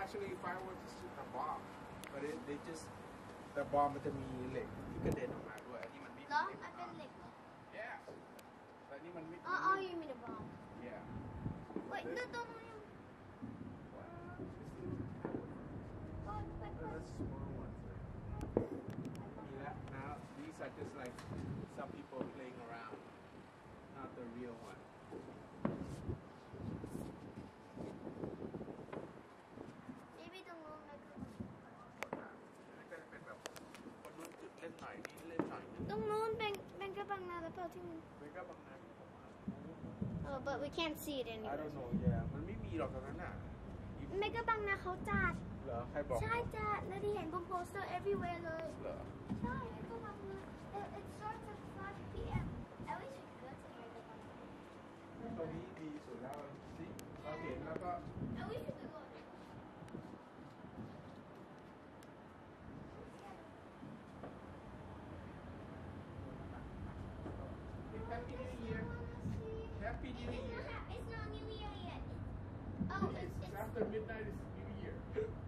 actually fireworks is just a bomb but they just the bomb มันจะมีเหล็กที่กระเด็นออกมาด้วยอันนี้มันไม่เหรอมันเป็นเหล็กเหรอ yeah แต่อันนี้มันไม่อ๋อ you mean a bomb yeah wait no don't that's small ones now these are just like some people playing around not the real one maybe ตรงนู้นนะก็จะเป็นแบบคนนู้นจุดเล่นหน่อยนี่เล่นหน่อยตรงนู้นเป็นกระบังนาหรือเปล่าที่มันมันก็บางนั้น oh but we can't see it I anyway don't know yeah มันไม่มีหรอกตรงนั้นน่ะเมกะบังนาเขาจัดเหรอใครบอกใช่จัดแล้วที่เห็นบนโปสเตอร์ everywhere เลยเหรอใช่เมกะบังนา it starts at 5 p.m. at least we could go to เมกะบังนาตรงนี้ดีสุดแล้วสิเราเห็นแล้วก็ at least we could go Happy New Year Happy New Year it's not New Year yet oh it's after midnight is New Year